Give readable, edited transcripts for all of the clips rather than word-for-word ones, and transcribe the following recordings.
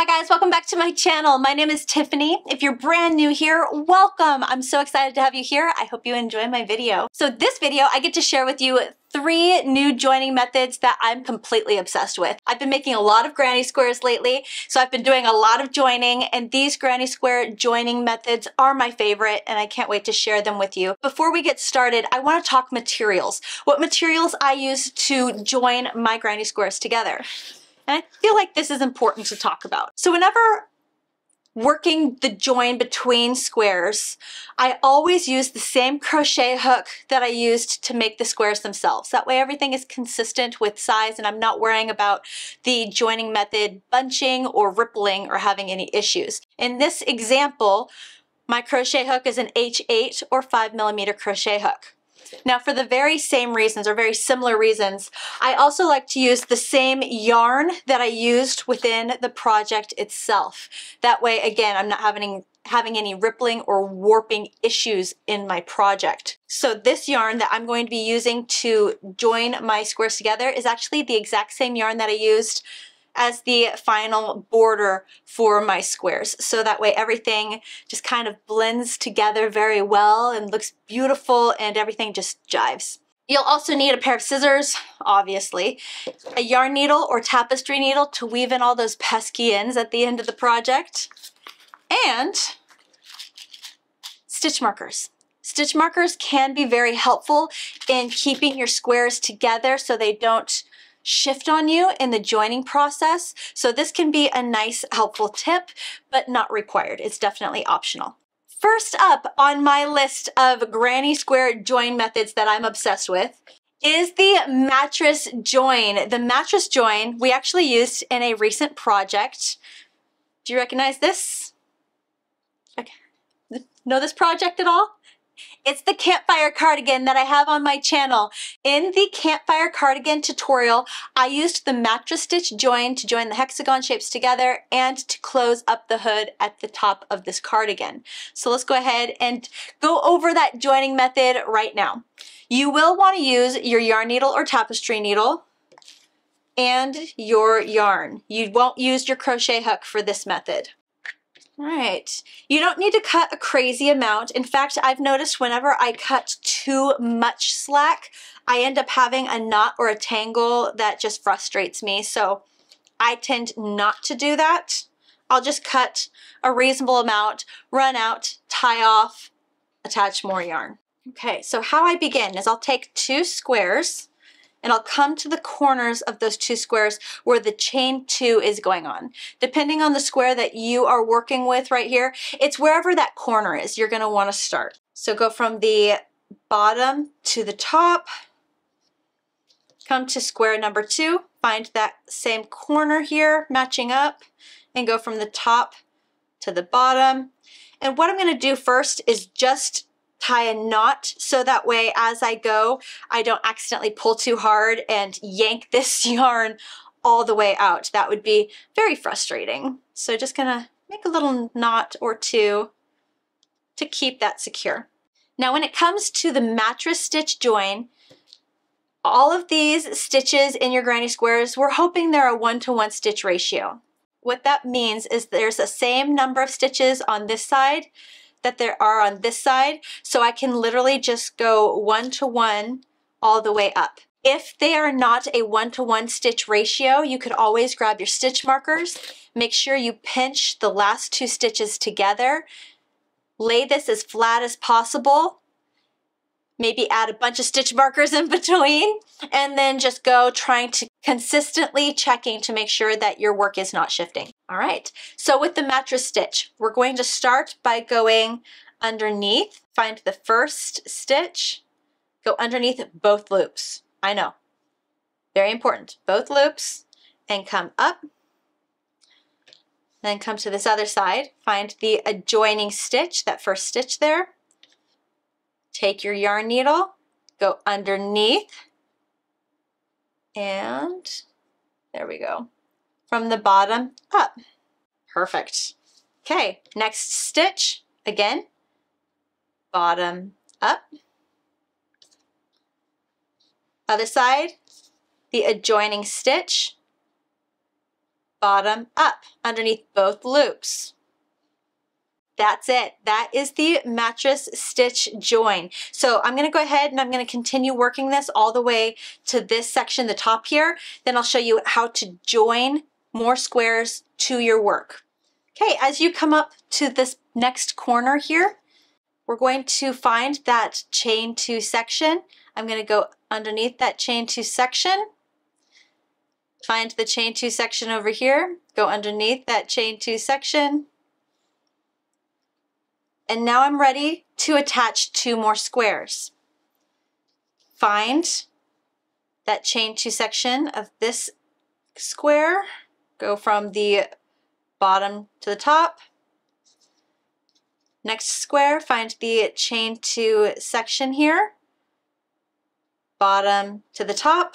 Hi guys, welcome back to my channel. My name is Tiffany. If you're brand new here, welcome. I'm so excited to have you here. I hope you enjoy my video. So this video, I get to share with you 3 new joining methods that I'm completely obsessed with. I've been making a lot of granny squares lately, so I've been doing a lot of joining, and these granny square joining methods are my favorite, and I can't wait to share them with you. Before we get started, I want to talk materials. What materials I use to join my granny squares together. And I feel like this is important to talk about. So whenever working the join between squares, I always use the same crochet hook that I used to make the squares themselves. That way everything is consistent with size and I'm not worrying about the joining method bunching or rippling or having any issues. In this example, my crochet hook is an H8 or 5mm crochet hook. Now for the very same reasons or very similar reasons, I also like to use the same yarn that I used within the project itself. That way, again, I'm not having any rippling or warping issues in my project. So this yarn that I'm going to be using to join my squares together is actually the exact same yarn that I used as the final border for my squares. So that way everything just kind of blends together very well and looks beautiful and everything just jives. You'll also need a pair of scissors, obviously, a yarn needle or tapestry needle to weave in all those pesky ends at the end of the project, and stitch markers. Stitch markers can be very helpful in keeping your squares together so they don't shift on you in the joining process. So this can be a nice helpful tip, but not required. It's definitely optional. First up on my list of granny square join methods that I'm obsessed with is the mattress join. The mattress join we actually used in a recent project. Do you recognize this? Okay. Know this project at all? It's the campfire cardigan that I have on my channel. In the campfire cardigan tutorial, I used the mattress stitch join to join the hexagon shapes together and to close up the hood at the top of this cardigan. So let's go ahead and go over that joining method right now. You will want to use your yarn needle or tapestry needle and your yarn. You won't use your crochet hook for this method. All right, you don't need to cut a crazy amount. In fact, I've noticed whenever I cut too much slack, I end up having a knot or a tangle that just frustrates me. So I tend not to do that. I'll just cut a reasonable amount, run out, tie off, attach more yarn. Okay, so how I begin is I'll take 2 squares and I'll come to the corners of those 2 squares where the chain 2 is going on. Depending on the square that you are working with right here, it's wherever that corner is you're going to want to start. So go from the bottom to the top, come to square number 2, find that same corner here matching up, and go from the top to the bottom. And what I'm going to do first is just tie a knot so that way as I go, I don't accidentally pull too hard and yank this yarn all the way out. That would be very frustrating. So just gonna make a little knot or 2 to keep that secure. Now when it comes to the mattress stitch join, all of these stitches in your granny squares, we're hoping they're a 1-to-1 stitch ratio. What that means is there's the same number of stitches on this side that there are on this side, so I can literally just go 1-to-1 all the way up. If they are not a 1-to-1 stitch ratio, you could always grab your stitch markers, make sure you pinch the last 2 stitches together, lay this as flat as possible, maybe add a bunch of stitch markers in between, and then just go trying to consistently checking to make sure that your work is not shifting. All right, so with the mattress stitch, we're going to start by going underneath, find the first stitch, go underneath both loops. I know, very important, both loops, and come up, then come to this other side, find the adjoining stitch, that first stitch there, take your yarn needle, go underneath, and there we go, from the bottom up. Perfect. Okay, next stitch, again, bottom up. Other side, the adjoining stitch, bottom, up, underneath both loops. That's it. That is the mattress stitch join. So I'm going to go ahead and I'm going to continue working this all the way to this section, the top here. Then I'll show you how to join more squares to your work. Okay, as you come up to this next corner here, we're going to find that chain 2 section. I'm going to go underneath that chain 2 section, find the chain 2 section over here, go underneath that chain 2 section, and now I'm ready to attach 2 more squares. Find that chain 2 section of this square, go from the bottom to the top. Next square, find the chain 2 section here, bottom to the top,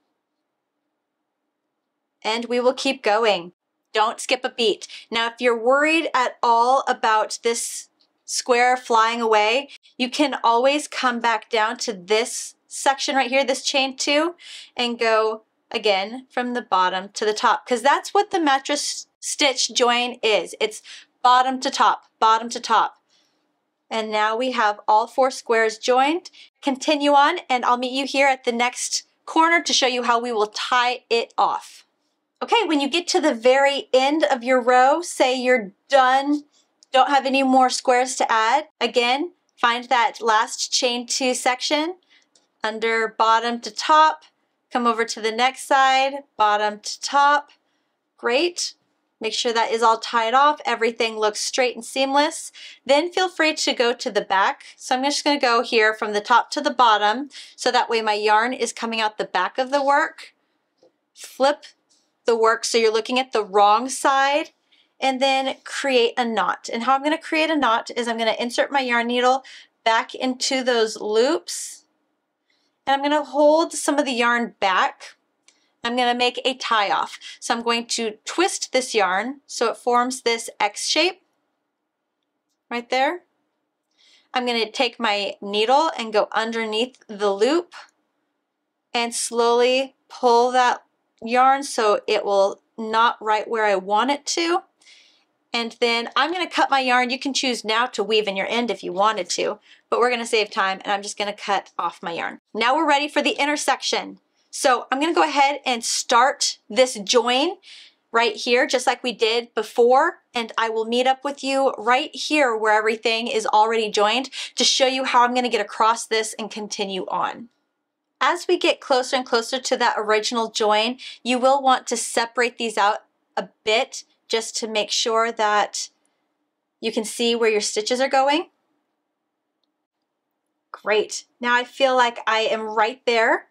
and we will keep going. Don't skip a beat. Now, if you're worried at all about this square flying away, you can always come back down to this section right here, this chain 2, and go again from the bottom to the top, because that's what the mattress stitch join is. It's bottom to top, bottom to top. And now we have all 4 squares joined. Continue on, and I'll meet you here at the next corner to show you how we will tie it off. Okay, when you get to the very end of your row, say you're done, don't have any more squares to add, again, find that last chain 2 section, under bottom to top, come over to the next side, bottom to top. Great. Make sure that is all tied off. Everything looks straight and seamless. Then feel free to go to the back. So I'm just going to go here from the top to the bottom, so that way my yarn is coming out the back of the work. Flip the work so you're looking at the wrong side, and then create a knot. And how I'm going to create a knot is I'm going to insert my yarn needle back into those loops, and I'm going to hold some of the yarn back. I'm going to make a tie off. So I'm going to twist this yarn so it forms this X shape right there. I'm going to take my needle and go underneath the loop and slowly pull that yarn so it will knot right where I want it to. And then I'm going to cut my yarn. You can choose now to weave in your end if you wanted to, but we're going to save time, and I'm just going to cut off my yarn. Now we're ready for the intersection. So I'm going to go ahead and start this join right here, just like we did before, and I will meet up with you right here where everything is already joined to show you how I'm going to get across this and continue on. As we get closer and closer to that original join, you will want to separate these out a bit just to make sure that you can see where your stitches are going. Great. Now I feel like I am right there.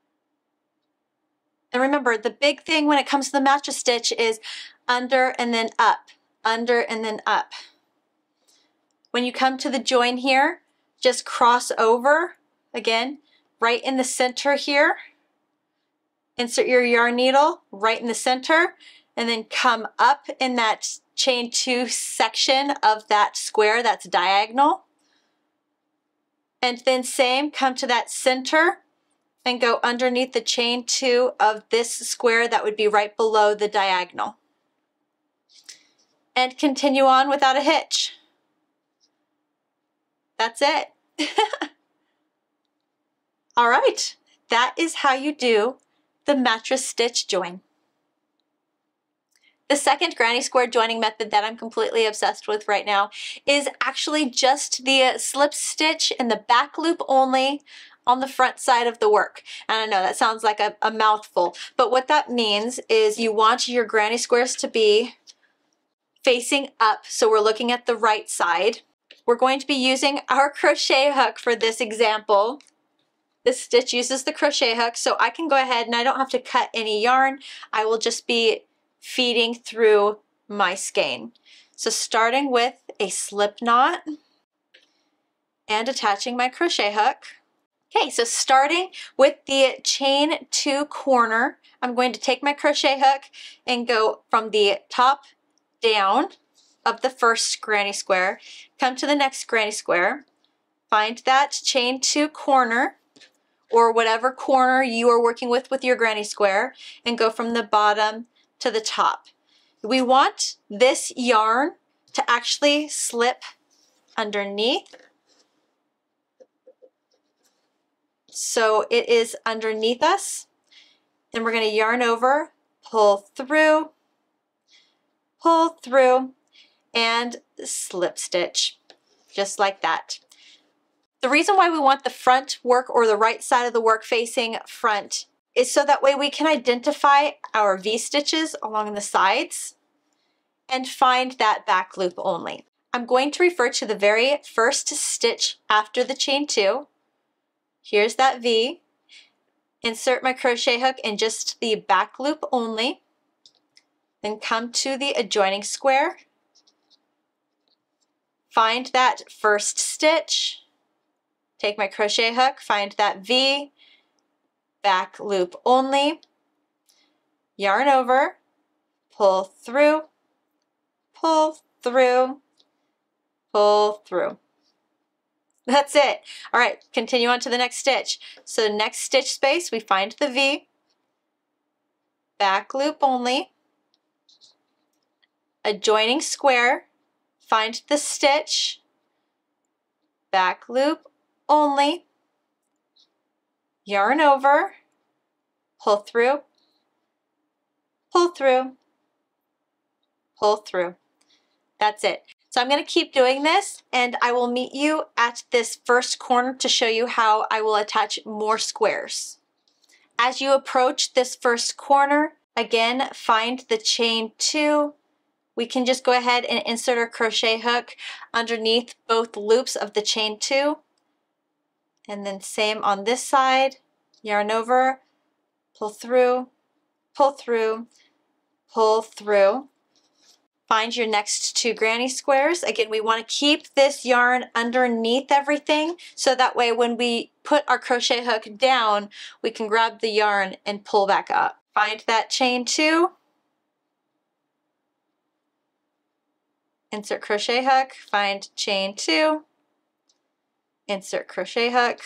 And remember, the big thing when it comes to the mattress stitch is under and then up, under and then up. When you come to the join here, just cross over, again, right in the center here. Insert your yarn needle right in the center, and then come up in that chain 2 section of that square that's diagonal. And then same, come to that center and go underneath the chain 2 of this square that would be right below the diagonal. And continue on without a hitch. That's it. All right, that is how you do the mattress stitch join. The second granny square joining method that I'm completely obsessed with right now is actually just the slip stitch in the back loop only on the front side of the work. And I know that sounds like a mouthful, but what that means is you want your granny squares to be facing up, so we're looking at the right side. We're going to be using our crochet hook for this example. This stitch uses the crochet hook, so I can go ahead and I don't have to cut any yarn. I will just be feeding through my skein. So starting with a slip knot and attaching my crochet hook. Okay, so starting with the chain 2 corner, I'm going to take my crochet hook and go from the top down of the first granny square, come to the next granny square, find that chain 2 corner, or whatever corner you are working with your granny square, and go from the bottom to the top. We want this yarn to actually slip underneath. So it is underneath us. Then we're going to yarn over, pull through, and slip stitch, just like that. The reason why we want the front work or the right side of the work facing front is so that way we can identify our V-stitches along the sides and find that back loop only. I'm going to refer to the very first stitch after the chain 2. Here's that V. Insert my crochet hook in just the back loop only. Then come to the adjoining square. Find that first stitch. Take my crochet hook, find that V, back loop only, yarn over, pull through, pull through, pull through. That's it. All right, continue on to the next stitch. So next stitch space, we find the V, back loop only, adjoining square, find the stitch, back loop only, yarn over, pull through, pull through, pull through. That's it. So I'm going to keep doing this, and I will meet you at this first corner to show you how I will attach more squares. As you approach this first corner, again, find the chain 2. We can just go ahead and insert our crochet hook underneath both loops of the chain 2. And then same on this side, yarn over, pull through, pull through, pull through. Find your next 2 granny squares. Again, we want to keep this yarn underneath everything so that way when we put our crochet hook down, we can grab the yarn and pull back up. Find that chain 2. Insert crochet hook, find chain 2. Insert crochet hook,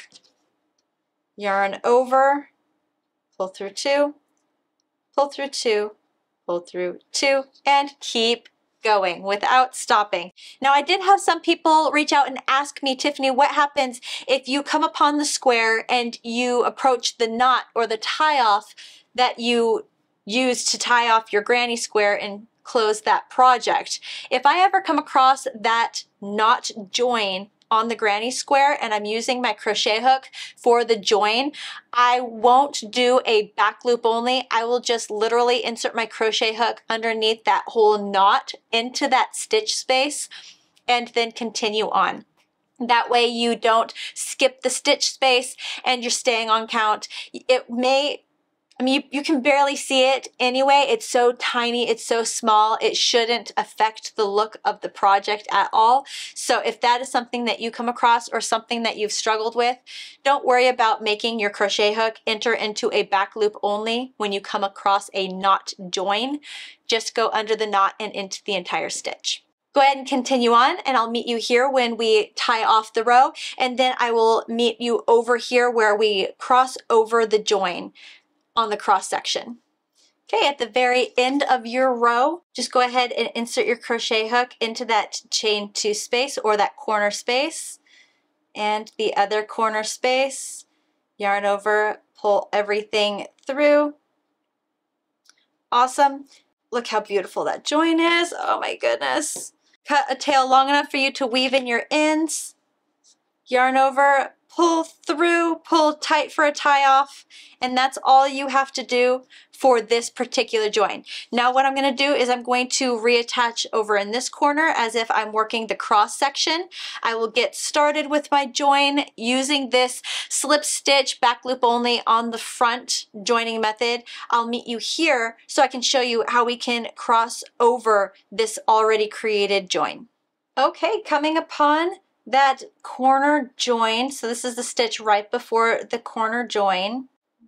yarn over, pull through 2, pull through 2, pull through 2, and keep going without stopping. Now I did have some people reach out and ask me, Tiffany, what happens if you come upon the square and you approach the knot or the tie off that you used to tie off your granny square and close that project? If I ever come across that knot join on the granny square and I'm using my crochet hook for the join, I won't do a back loop only. I will just literally insert my crochet hook underneath that whole knot into that stitch space and then continue on. That way you don't skip the stitch space and you're staying on count. It may, I mean, you can barely see it anyway. It's so tiny, it's so small, it shouldn't affect the look of the project at all. So if that is something that you come across or something that you've struggled with, don't worry about making your crochet hook enter into a back loop only when you come across a knot join. Just go under the knot and into the entire stitch. Go ahead and continue on, and I'll meet you here when we tie off the row, and then I will meet you over here where we cross over the join on the cross section. Okay, at the very end of your row, just go ahead and insert your crochet hook into that chain 2 space or that corner space and the other corner space. Yarn over, pull everything through. Awesome. Look how beautiful that join is. Oh my goodness. Cut a tail long enough for you to weave in your ends. Yarn over, pull through, pull tight for a tie off, and that's all you have to do for this particular join. Now what I'm going to do is I'm going to reattach over in this corner as if I'm working the cross section. I will get started with my join using this slip stitch back loop only on the front joining method. I'll meet you here so I can show you how we can cross over this already created join. Okay, coming upon that corner join, so this is the stitch right before the corner join.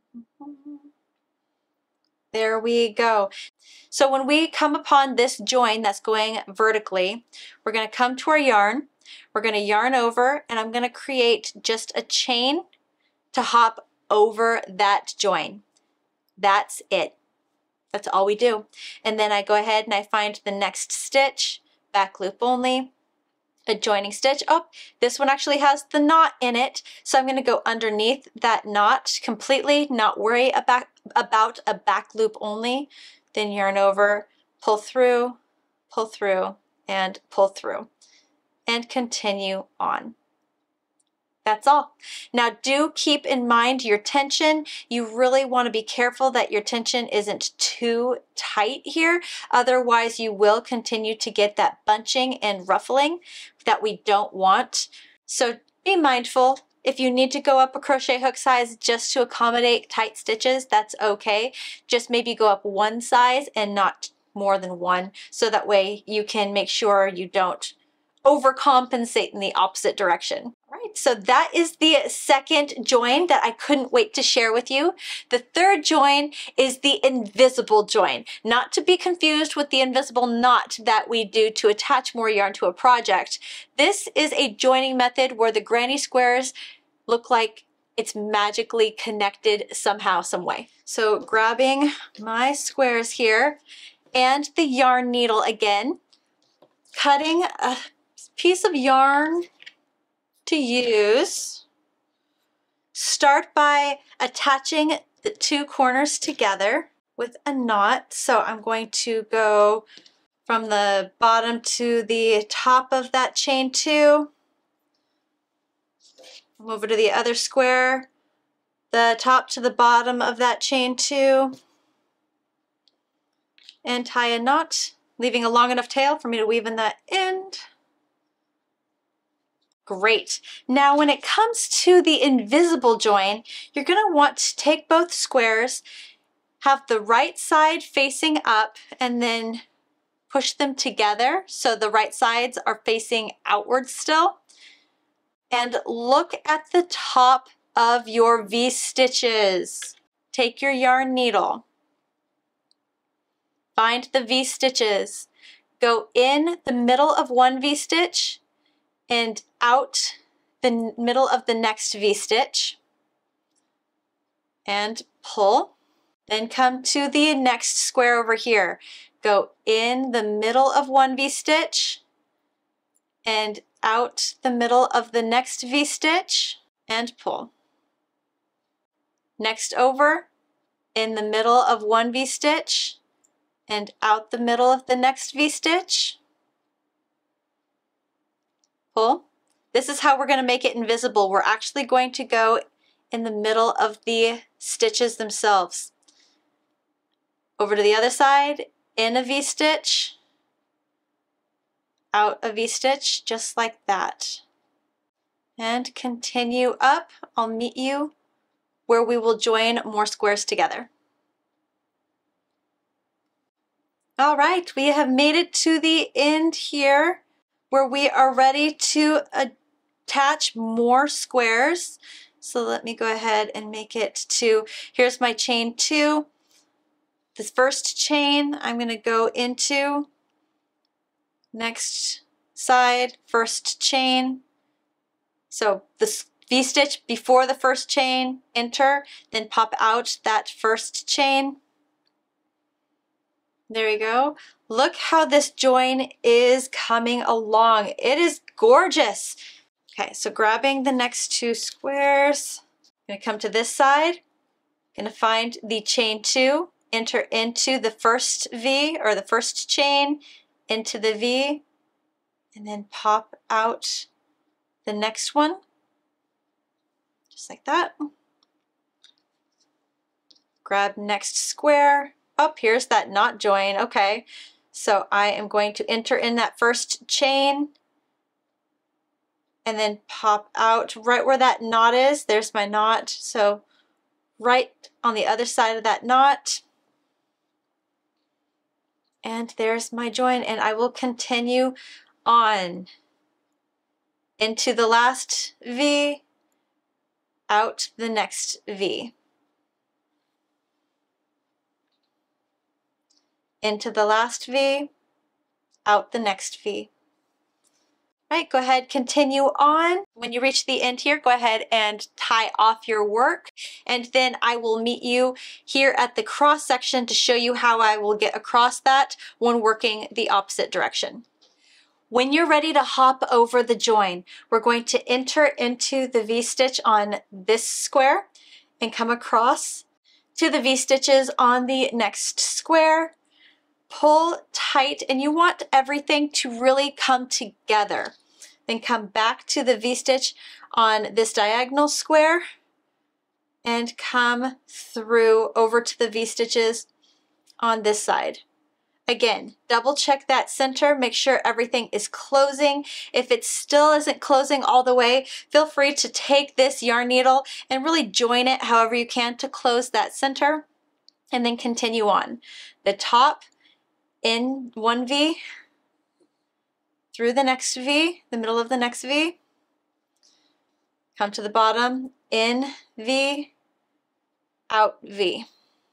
There we go. So when we come upon this join that's going vertically, we're going to come to our yarn, we're going to yarn over, and I'm going to create just a chain to hop over that join. That's it. That's all we do. And then I go ahead and I find the next stitch, back loop only, a joining stitch. Oh, this one actually has the knot in it, so I'm going to go underneath that knot completely, not worry about a back loop only. Then yarn over, pull through, and pull through, and continue on. That's all. Now do keep in mind your tension. You really want to be careful that your tension isn't too tight here. Otherwise you will continue to get that bunching and ruffling that we don't want. So be mindful. If you need to go up a crochet hook size just to accommodate tight stitches, that's okay. Just maybe go up one size and not more than one, so that way you can make sure you don't overcompensate in the opposite direction. All right, so that is the second join that I couldn't wait to share with you. The third join is the invisible join, not to be confused with the invisible knot that we do to attach more yarn to a project. This is a joining method where the granny squares look like it's magically connected somehow, some way. So grabbing my squares here and the yarn needle again, cutting a piece of yarn to use. Start by attaching the two corners together with a knot. So I'm going to go from the bottom to the top of that chain 2. Come over to the other square, the top to the bottom of that chain 2, and tie a knot, leaving a long enough tail for me to weave in that end. Great. Now when it comes to the invisible join, you're going to want to take both squares, have the right side facing up, and then push them together so the right sides are facing outward still. And look at the top of your V-stitches. Take your yarn needle, find the V-stitches, go in the middle of one V-stitch and out the middle of the next V-stitch and pull. Then come to the next square over here. Go in the middle of one V-stitch and out the middle of the next V-stitch and pull. Next over, in the middle of one V-stitch and out the middle of the next V-stitch, pull. This is how we're going to make it invisible. We're actually going to go in the middle of the stitches themselves. Over to the other side, in a V-stitch, out a V-stitch, just like that. And continue up. I'll meet you where we will join more squares together. All right, we have made it to the end here where we are ready to attach more squares. So let me go ahead and make it to, here's my chain 2. This first chain I'm going to go into, next side, first chain. So the V-stitch before the first chain, enter, then pop out that first chain. There we go. Look how this join is coming along. It is gorgeous. Okay, so grabbing the next 2 squares, I'm going to come to this side, going to find the chain 2, enter into the first V or the first chain, into the V, and then pop out the next one, just like that. Grab next square. Oh, here's that knot join. Okay, so I am going to enter in that first chain and then pop out right where that knot is. There's my knot. So right on the other side of that knot. And there's my join, and I will continue on into the last V, out the next V. Into the last V, out the next V. All right, go ahead, continue on. When you reach the end here, go ahead and tie off your work, and then I will meet you here at the cross section to show you how I will get across that when working the opposite direction. When you're ready to hop over the join, we're going to enter into the V-stitch on this square and come across to the V-stitches on the next square. Pull tight, and you want everything to really come together. Then come back to the V-stitch on this diagonal square and come through over to the V-stitches on this side. Again, double check that center, make sure everything is closing. If it still isn't closing all the way, feel free to take this yarn needle and really join it however you can to close that center, and then continue on. The top in one V, through the next V, the middle of the next V, come to the bottom, in V, out V.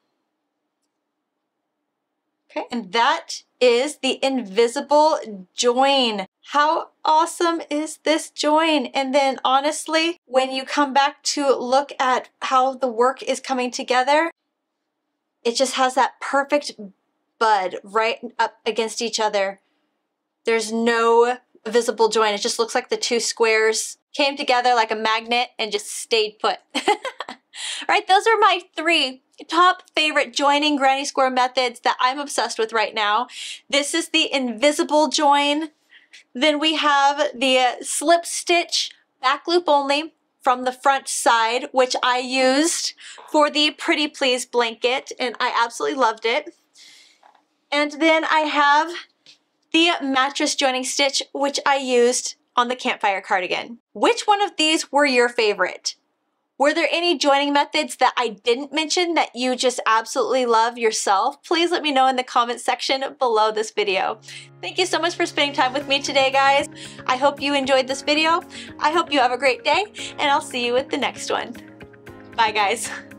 Okay, and that is the invisible join. How awesome is this join? And then honestly, when you come back to look at how the work is coming together, it just has that perfect bud right up against each other. There's no visible join. It just looks like the two squares came together like a magnet and just stayed put. All right, those are my 3 top favorite joining granny square methods that I'm obsessed with right now. This is the invisible join. Then we have the slip stitch back loop only from the front side, which I used for the Pretty Please blanket, and I absolutely loved it. And then I have the mattress joining stitch, which I used on the campfire cardigan. Which one of these were your favorite? Were there any joining methods that I didn't mention that you just absolutely love yourself? Please let me know in the comment section below this video. Thank you so much for spending time with me today, guys. I hope you enjoyed this video. I hope you have a great day, and I'll see you with the next one. Bye, guys.